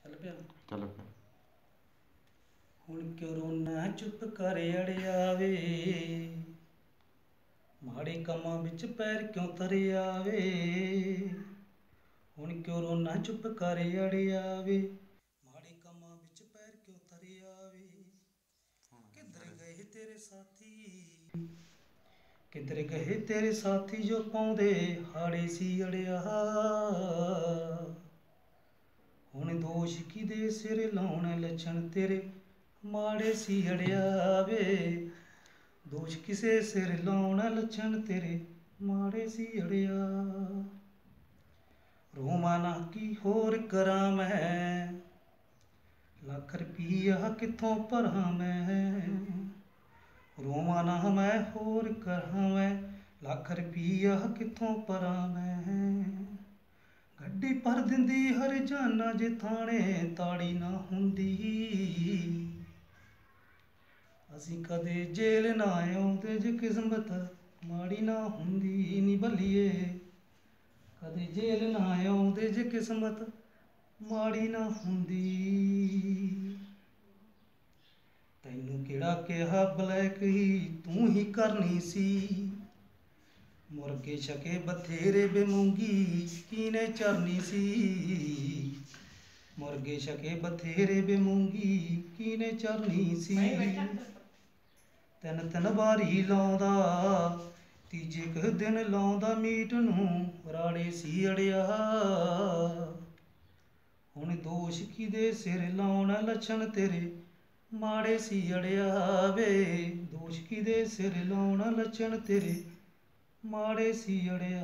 ਚੱਲ ਪਿਆ ਚੱਲ ਪਿਆ। ਹੁਣ ਕਿਉਂ ਰੋਣਾ ਚੁੱਪ ਕਰ ਅੜਿਆ ਵੇ, ਮਾੜੇ ਕੰਮਾਂ ਵਿੱਚ ਪੈਰ ਕਿਉਂ ਧਰਿਆ ਵੇ। ਹੁਣ ਕਿਉਂ ਰੋਣਾ ਚੁੱਪ ਕਰ ਅੜਿਆ ਵੇ, ਮਾੜੇ ਕੰਮਾਂ ਵਿੱਚ ਪੈਰ ਕਿਉਂ ਧਰਿਆ ਵੇ। ਕਿੱਧਰ ਗਏ ਤੇਰੇ ਸਾਥੀ, ਕਿੱਧਰ ਗਏ ਤੇਰੇ ਸਾਥੀ ਜੋ ਪਾਉਂਦੇ ਹਾੜੇ ਸੀ ਅੜਿਆ। ਹੁਣ ਦੋਸ਼ ਕਿਹਦੇ ਸਿਰ ਲਾਉਣ, ਲੱਛਣ ਤੇਰੇ ਮਾੜੇ ਸੀ ਅੜਿਆ ਵੇ। ਦੋਸ਼ ਕਿਸੇ ਸਿਰ ਲਾਉਣ, ਲੱਛਣ ਤੇਰੇ ਮਾੜੇ ਸੀ ਅੜਿਆ। ਰੋਵਾਂ ਨਾ ਕੀ ਹੋਰ ਕਰਾਂ ਮੈਂ, ਲੱਖ ਰੁਪਈਆ ਕਿੱਥੋਂ ਭਰਾਂ ਮੈਂ। ਰੋਵਾਂ ਨਾ ਮੈਂ ਹੋਰ ਕਰਾਂ ਮੈਂ, ਲੱਖ ਰੁਪਈਆ ਕਿੱਥੋਂ ਭਰਾਂ ਮੈਂ। ਗੱਡੀ ਭਰ ਦਿੰਦੀ ਹਰਜਾਨਾ ਜੇ ਥਾਣੇ ਤਾੜੀ ਨਾ ਹੁੰਦੀ। ਅਸੀਂ ਕਦੇ ਜੇਲ੍ਹ ਨਾ ਆਉਂਦੇ ਜੇ ਕਿਸਮਤ ਮਾੜੀ ਨਾ ਹੁੰਦੀ ਨੀ ਬੱਲੀਏ। ਕਦੇ ਜੇਲ੍ਹ ਨਾ ਆਉਂਦੇ ਜੇ ਕਿਸਮਤ ਮਾੜੀ ਨਾ ਹੁੰਦੀ। ਤੈਨੂੰ ਕਿਹੜਾ ਕਿਹਾ ਬਲੈਕ ਹੀ ਤੂੰ ਹੀ ਕਰਨੀ ਸੀ। ਮੁਰਗੇ ਛਕੇ ਬਥੇਰੇ ਬੇਮੂੰਗੀ ਕੀਨੇ ਚਰਨੀ ਸੀ। ਮੁਰਗੇ ਛਕੇ ਬਥੇਰੇ ਬੇਮੂੰਗੀ ਕੀਨੇ ਚਰਨੀ ਸੀ। ਤਿੰਨ ਤਿੰਨ ਵਾਰੀ ਲਾਉਂਦਾ, ਤੀਜੇ ਕੁ ਦਿਨ ਲਾਉਂਦਾ ਮੀਟ ਨੂੰ ਰਾੜੇ ਸੀ ਅੜਿਆ। ਹੁਣ ਦੋਸ਼ ਕਿਹਦੇ ਸਿਰ ਲਾਉਣ, ਲੱਛਣ ਤੇਰੇ ਮਾੜੇ ਸੀ ਅੜਿਆ ਵੇ। ਦੋਸ਼ ਕਿਹਦੇ ਸਿਰ ਲਾਉਣ, ਲੱਛਣ ਤੇਰੇ ਮਾੜੇ ਸੀ ਅੜਿਆ।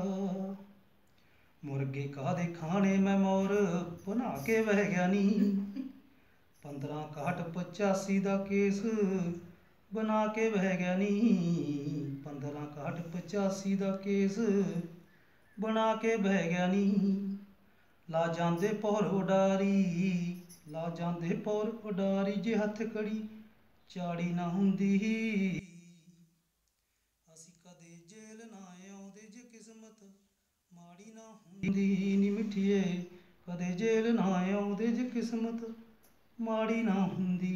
ਮੁਰਗੇ ਕਾਹਦੇ ਖਾਣੇ ਮੈਂ ਮੋਰ ਬਣਾ ਕੇ ਵਹਿ ਗਿਆ ਨੀ। 1561 ਦਾ ਕੇਸ ਬਣਾ ਕੇ ਵਹਿ ਗਿਆ ਨੀ। 1561 ਦਾ ਕੇਸ ਬਣਾ ਕੇ ਬਹਿ ਗਿਆ ਨੀ। ਲਾ ਜਾਂਦੇ ਪੌਰ ਉਡਾਰੀ, ਲਾ ਜਾਂਦੇ ਪੌਰ ਉਡਾਰੀ ਜੇ ਹੱਥ ਕੜੀ ਚਾੜੀ ਨਾ ਹੁੰਦੀ। ਅਸੀਂ ਕਦੇ ਜੇਲ੍ਹ ਨਾ ਆਉਂਦੇ ਜੇ ਕਿਸਮਤ ਮਾੜੀ ਨਾ ਹੁੰਦੀ ਨੀ ਮਿੱਠੀਏ। ਕਦੇ ਜੇਲ੍ਹ ਨਾ ਆਉਂਦੇ ਜੇ ਕਿਸਮਤ ਮਾੜੀ ਨਾ ਹੁੰਦੀ।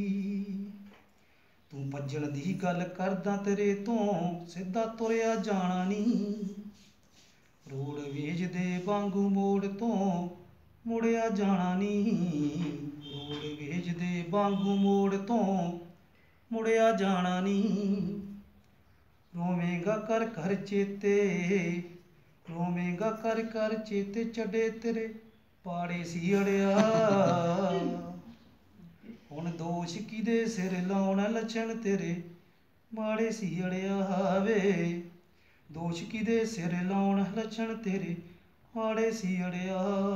ਤੂੰ ਭੱਜਣ ਦੀ ਗੱਲ ਕਰਦਾ, ਤੇਰੇ ਤੋਂ ਸਿੱਧਾ ਤੁਰਿਆ ਜਾਣਾ ਨੀ। ਰੋਡਵੇਜ਼ ਦੇ ਵਾਂਗੂ ਮੋੜ ਤੋਂ ਮੁੜਿਆ ਜਾਣਾ ਨੀ। ਰੋਡਵੇਜ਼ ਦੇ ਵਾਂਗੂ ਮੋੜ ਤੋਂ ਮੁੜਿਆ ਜਾਣਾ ਨੀ। ਰੋਵੇਂਗਾ ਕਰ ਕਰ ਚੇਤੇ, ਰੋਵੇਂਗਾ ਕਰ ਕਰ ਚੇਤੇ ਚੱਡੇ ਤੇਰੇ ਪਾੜੇ ਸੀ ਅੜਿਆ। ਹੁਣ ਦੋਸ਼ ਕਿਹਦੇ ਸਿਰ ਲਾਉਣ, ਲੱਛਣ ਤੇਰੇ ਮਾੜੇ ਸੀ ਅੜਿਆ ਵੇ। ਦੋਸ਼ ਕਿਹਦੇ ਸਿਰ ਲਾਉਣ, ਲੱਛਣ ਤੇਰੇ ਮਾੜੇ ਸੀ ਅੜਿਆ।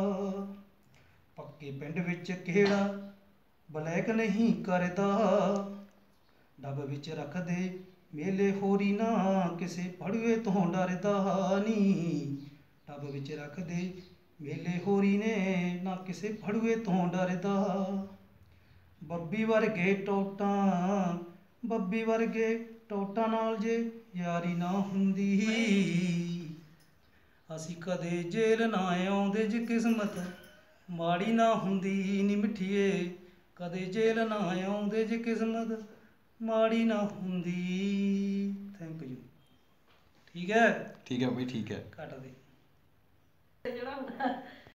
ਪੱਕੇ ਪਿੰਡ ਵਿੱਚ ਕਿਹੜਾ ਬਲੈਕ ਨਹੀਂ ਕਰਦਾ। ਡੱਬ ਵਿੱਚ ਰੱਖਦੇ ਮੇਲੇ ਹੋਰੀ ਨਾ ਕਿਸੇ ਫੜੂਏ ਤੋਂ ਡਰਦਾ ਨੀ। ਡੱਬ ਵਿੱਚ ਰੱਖਦੇ ਮੇਲੇ ਹੋਰੀ ਨੇ ਨਾ ਕਿਸੇ ਫੜੂਏ ਤੋਂ ਡਰਦਾ। ਬੱਬੀ ਵਰਗੇ ਟੋਟਾਂ, ਬੱਬੀ ਵਰਗੇ ਟੋਟਾਂ ਨਾਲ ਜੇ ਯਾਰੀ ਨਾ ਹੁੰਦੀ। ਅਸੀਂ ਕਦੇ ਜੇਲ੍ਹ ਨਾ ਆਉਂਦੇ ਜੇ ਕਿਸਮਤ ਮਾੜੀ ਨਾ ਹੁੰਦੀ ਨੀ ਮਿੱਠੀਏ। ਕਦੇ ਜੇਲ੍ਹ ਨਾ ਆਉਂਦੇ ਜੇ ਕਿਸਮਤ ਮਾੜੀ ਨਾ ਹੁੰਦੀ। Thank you. ਠੀਕ ਹੈ, ਠੀਕ ਹੈ ਬਈ, ਠੀਕ ਹੈ। ਕੱਟ ਦੇ।